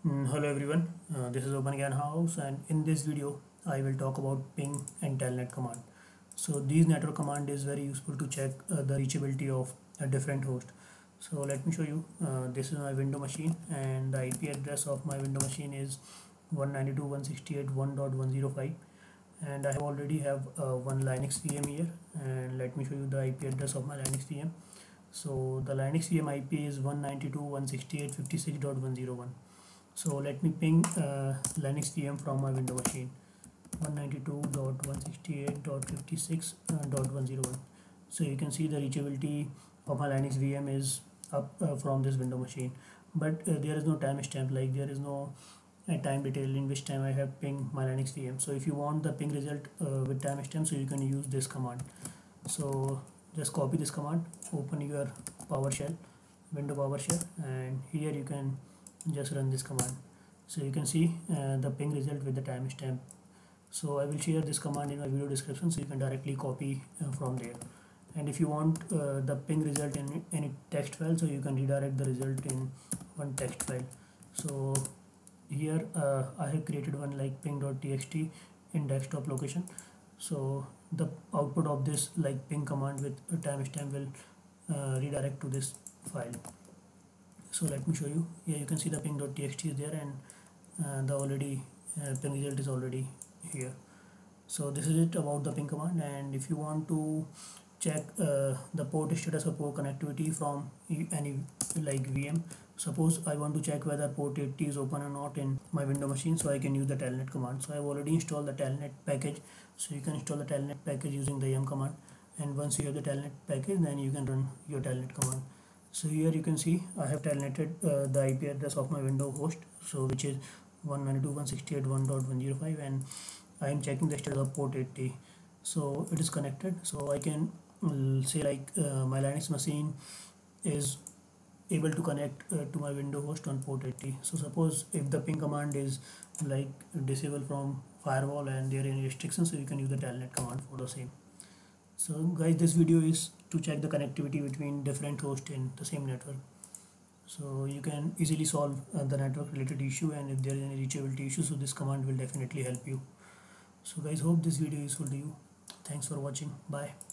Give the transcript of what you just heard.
Hello everyone, this is OPENGYANHOUSE, and in this video I will talk about ping and telnet command. So these network command is very useful to check the reachability of a different host. So let me show you. This is my window machine and the IP address of my window machine is 192.168.1.105, and I have already have one Linux VM here, and let me show you the IP address of my Linux VM. So the Linux VM IP is 192.168.56.101. So let me ping Linux VM from my window machine 192.168.56.101. So you can see the reachability of my Linux VM is up from this window machine, but there is no timestamp, like there is no time detail in which time I have pinged my Linux VM. So if you want the ping result with timestamp, so you can use this command. So just copy this command, open your PowerShell, window PowerShell, and here you can just run this command. So you can see the ping result with the timestamp. So I will share this command in my video description, so you can directly copy from there. And if you want the ping result in any text file, so you can redirect the result in one text file. So here I have created one like ping.txt in desktop location. So the output of this like ping command with a timestamp will redirect to this file. So let me show you. Here you can see the ping.txt is there, and the already ping result is already here. So this is it about the ping command. And if you want to check the port status or port connectivity from any like VM, suppose I want to check whether port 80 is open or not in my window machine, so I can use the telnet command. So I have already installed the telnet package, so you can install the telnet package using the yum command, and once you have the telnet package, then you can run your telnet command. So here you can see I have telneted the IP address of my window host, so which is 192.168.1.105, and I am checking the status of port 80. So it is connected, so I can say like my Linux machine is able to connect to my window host on port 80. So suppose if the ping command is like disabled from firewall and there are any restrictions, so you can use the telnet command for the same. So guys, this video is to check the connectivity between different hosts in the same network. So you can easily solve the network related issue, and if there is any reachability issue, so this command will definitely help you. So guys, hope this video is useful to you. Thanks for watching. Bye.